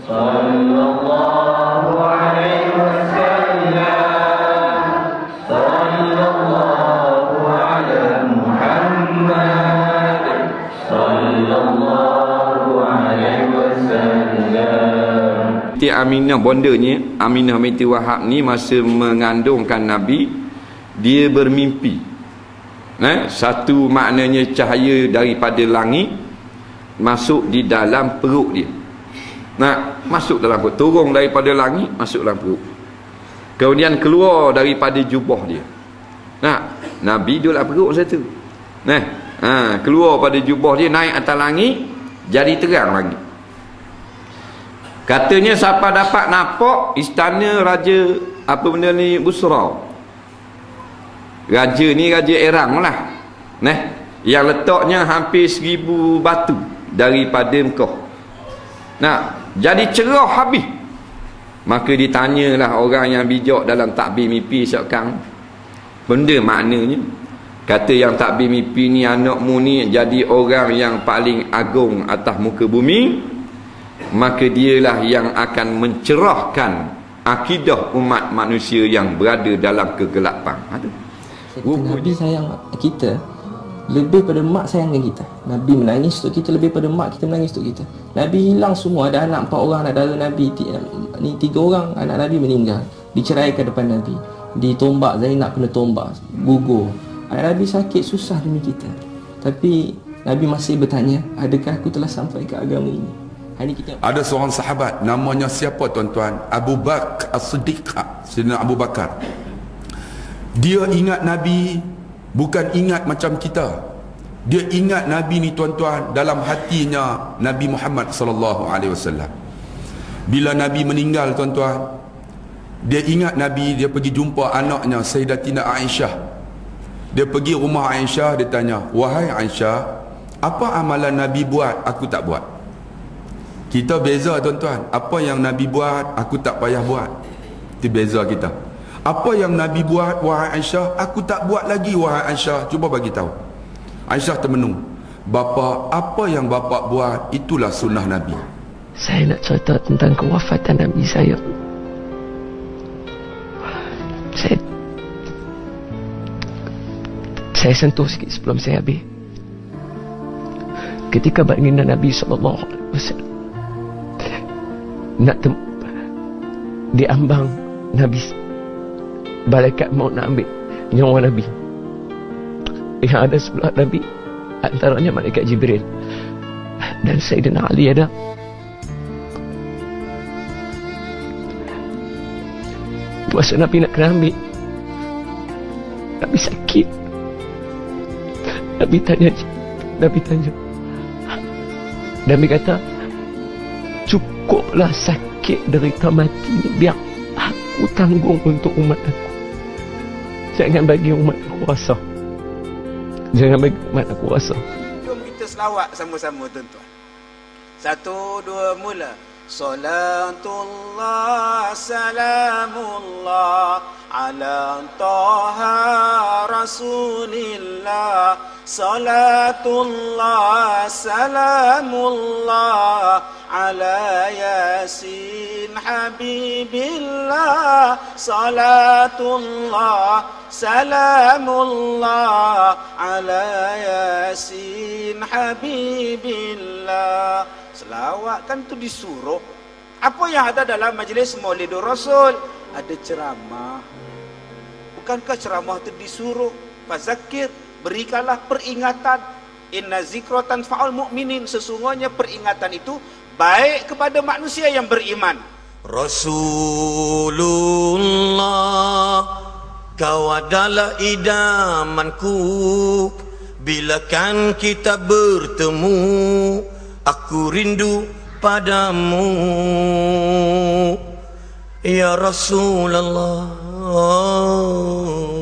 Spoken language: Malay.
sallallahu alaihi wasallam, sallallahu ala Muhammad, sallallahu alaihi wasallam. Siti Aminah bondanya, Aminah binti Wahab ni masa mengandungkan Nabi, dia bermimpi. Satu maknanya cahaya daripada langit masuk di dalam perut dia. Masuk dalam perut, turun daripada langit masuk dalam perut. Kemudian keluar daripada jubah dia. Nabi duduk dalam perut satu. Keluar pada jubah dia, naik atas langit, jadi terang lagi. Katanya siapa dapat nampak istana raja apa benda ni, Busra. Raja ni raja Iran lah. Yang letaknya hampir 1000 batu daripada Mekah. Jadi cerah habis. Maka ditanyalah orang yang bijak dalam takbir mimpi sekarang, benda maknanya. Kata yang takbir mimpi ni, anakmu ni jadi orang yang paling agung atas muka bumi, maka dialah yang akan mencerahkan akidah umat manusia yang berada dalam kegelapan. Nabi sayang kita lebih pada mak sayangkan kita. Nabi menangis untuk kita lebih pada mak kita menangis untuk kita. Nabi hilang semua, ada anak 4 orang, anak dara Nabi ni 3 orang anak Nabi meninggal, diceraikan depan Nabi, ditombak, Zainab kena tombak, gugur. Anak Nabi sakit susah demi kita, tapi Nabi masih bertanya, adakah aku telah sampai ke agama ini? Ada seorang sahabat namanya siapa tuan-tuan? Abu Bakar As-Siddiq, Sayyidina Abu Bakar. Dia ingat Nabi bukan ingat macam kita. Dia ingat Nabi ni tuan-tuan dalam hatinya Nabi Muhammad sallallahu alaihi wasallam. Bila Nabi meninggal tuan-tuan, dia ingat Nabi, dia pergi jumpa anaknya Sayyidatina Aisyah. Dia pergi rumah Aisyah, dia tanya, "Wahai Aisyah, apa amalan Nabi buat aku tak buat?" Kita beza tuan-tuan, apa yang Nabi buat aku tak payah buat. Itu beza kita. Apa yang Nabi buat wahai Aisyah aku tak buat lagi wahai Aisyah, cuba bagi tahu. Aisyah termenung. Bapa, apa yang bapa buat itulah sunnah Nabi. Saya nak cerita tentang kewafatan Nabi saya. Saya sentuh sikit sebelum saya habis. Ketika baginda Nabi sallallahu alaihi wasallam nak diambang Nabi, malaikat maut nak ambil nyawa Nabi. Yang ada sebelah Nabi antaranya malaikat Jibril dan Sayyidina Ali ada. Masa Nabi nak kena ambil, Nabi sakit. Nabi tanya, Nabi kata, cukuplah sakit derita mati ni, biar aku tanggung untuk umat aku. Jangan bagi umat aku rasa. Jangan bagi umat aku rasa. Jom kita selawat sama-sama tuan-tuan. 1, 2, mula. Salatullah salamullah ala taha rasulillah. Salatullah salamullah ala yasin habibillah. Salatullah salamullah ala yasin habibillah. Selawat kan tu disuruh. Apa yang ada dalam majlis Maulidur Rasul? Ada ceramah. Bukankah ceramah itu disuruh? Fazakir, berikanlah peringatan. Inna zikra tanfa'ul mu'minin. Sesungguhnya peringatan itu baik kepada manusia yang beriman. Rasulullah, kau adalah idamanku. Bila kan kita bertemu, aku rindu padamu. Ya Rasulullah.